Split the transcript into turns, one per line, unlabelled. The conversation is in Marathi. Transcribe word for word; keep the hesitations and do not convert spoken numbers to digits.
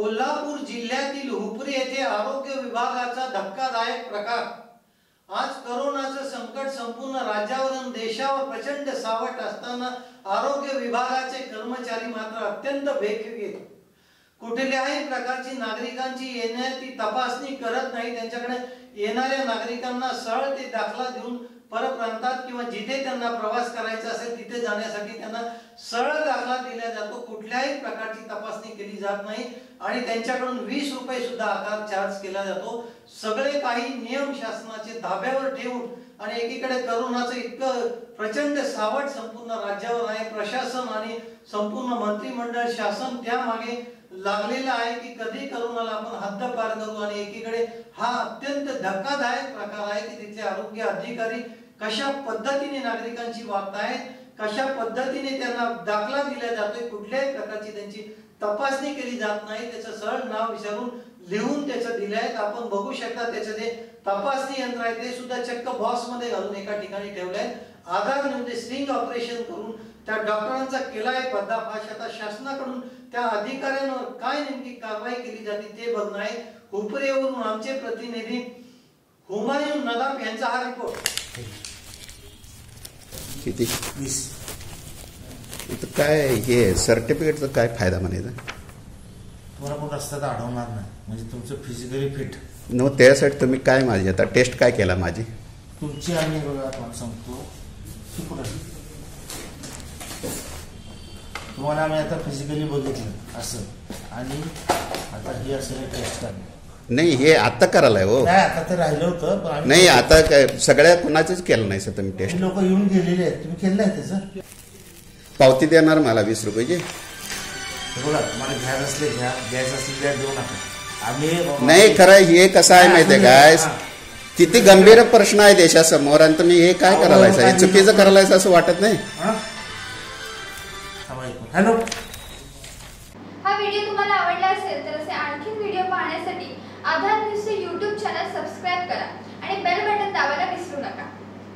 कोल्हापूर जिल्ह्यातील हुपरी येथे आरोग्य विभागाचा धक्कादायक प्रकार। आज कोरोनाचं संकट संपूर्ण राज्यावर आणि देशावर प्रचंड सावट असताना आरोग्य विभागाचे कर्मचारी मात्र अत्यंत बेखबर, कुठल्याही प्रकारची नागरिकांची येण्याची तपासणी करत नाही। त्यांच्याकडे येणाऱ्या नागरिकांना सरळ ते दाखला देऊन परप्रांतात किंवा जिथे त्यांना प्रवास करायचा असेल तिथे जाण्यासाठी त्यांना सरळ दाखला दिला जातो। कुठल्याही प्रकारची तपासणी केली जात नाही आणि त्यांच्याकडून वीस रुपये सुद्धा आकार चार्ज केला जातो। सगळे काही नियम शासनाचे धाब्यावर ठेवून आणि एकीकडे कोरोनाचं इतकं प्रचंड सावट संपूर्ण राज्यावर आहे। प्रशासन आणि संपूर्ण मंत्रिमंडळ शासन त्यामागे लागलेलं आहे की कधी कोरोनाला आपण हद्द पार करू आणि एकीकडे हा अत्यंत धक्कादायक प्रकार आहे की तिथले आरोग्य अधिकारी कशा पद्धतीने नागरिकांची वागतायत, कशा पद्धतीने त्यांना दाखला दिला जातोय, कुठल्याही प्रकारची त्यांची तपासणी केली जात नाही। त्याचं सरळ नाव विचारून लिहून त्याचं दिलंय। आपण बघू शकता त्याचं जे तपासणी यंत्र आहे ते सुद्धा चक्क बॉक्स मध्ये घालून एका ठिकाणी ठेवलंय। आधार म्हणजे स्ट्रिंग ऑपरेशन करून त्या डॉक्टरांचा केलाय पर्दाफाश। आता शासनाकडून त्या अधिकाऱ्यांवर काय नेमकी कारवाई केली जाते ते बघणं आहे। हुपरीवरून आमचे प्रतिनिधी हुमायून नदाफ यांचा हा रिपोर्ट।
किती वीस इथं काय हे सर्टिफिकेटचा काय फायदा म्हणायचा?
तुम्हाला कोण रस्त्यात अडवणार नाही, म्हणजे तुमचं फिजिकली फिट
नो। त्यासाठी तुम्ही काय माझी आता टेस्ट काय केला माझी
तुमची? आम्ही बघा तुम्हाला सांगतो की कुठं तुम्हाला आम्ही आता फिजिकली बघितलं असं आणि आता हे असं टेस्ट करणार
नाही, हे आता करायलाय हो।
नाही, आता तर राहिलं होतं
नाही, आता काय सगळ्या कुणाचंच केलं नाही सर तुम्ही टेस्ट?
लोक येऊन गेलेले आहेत, तुम्ही केलं आहे त्याचं?
पावती देणार मला वीस रुपयाची?
बोला, तुम्हाला घ्यायचं असले घ्या, घ्यायचं असले घ्या, देऊ नका। आम्ही
नाही, खरं हे कसं आहे माहितीये काय, किती गंभीर प्रश्न आहे देशासमोर आणि तुम्ही हे काय करायलायचं? हे चुकीचं करायलायचं असं वाटत नाही?
हॅलो,
हा व्हिडिओ तुम्हाला आवडला असेल तर असे आणखी व्हिडिओ पाहण्यासाठी आधार न्यूजचे यूट्यूब चॅनल सबस्क्राईब करा।